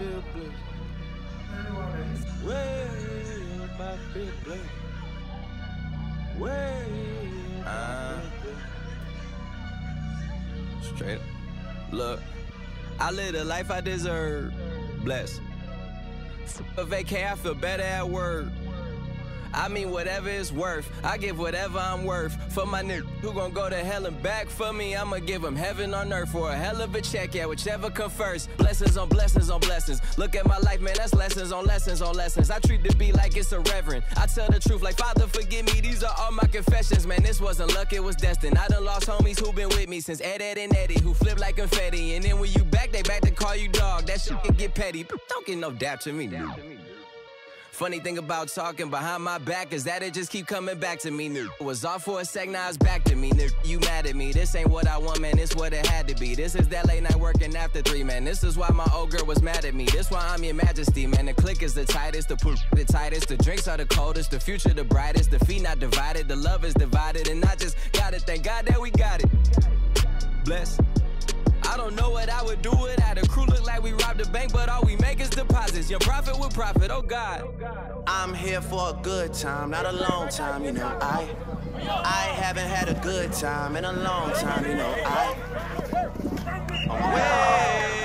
feel blessed. Way up, I feel blessed. Way up, straight up. Look, I live the life I deserve. Blessed. A vacay, I feel better at work. I mean whatever it's worth, I give whatever I'm worth. For my nigga who gon' go to hell and back for me, I'ma give him heaven on earth for a hell of a check, yeah, whichever come first. Blessings on blessings on blessings. Look at my life, man, that's lessons on lessons on lessons. I treat the beat like it's a reverend. I tell the truth like, Father, forgive me, these are all my confessions. Man, this wasn't luck, it was destined. I done lost homies who been with me since Ed and Eddie, who flip like confetti. And then when you back, they back to call you dog. That shit can get petty. Don't get no dap to me, dude. Funny thing about talking behind my back is that it just keep coming back to me, nigga. Was off for a sec, now it's back to me, nigga. You mad at me, this ain't what I want, man, this what it had to be. This is that late night working after 3, man. This is why my old girl was mad at me. This why I'm your majesty, man. The click is the tightest, the poop the tightest, the drinks are the coldest, the future the brightest, the feet not divided, the love is divided, and I just gotta thank God that we got it. Bless. I don't know what I would do without a crew. Look like we robbed a bank, but all we make is deposits. Your profit with profit, oh God. I'm here for a good time, not a long time, you know. I haven't had a good time in a long time, you know. I'm way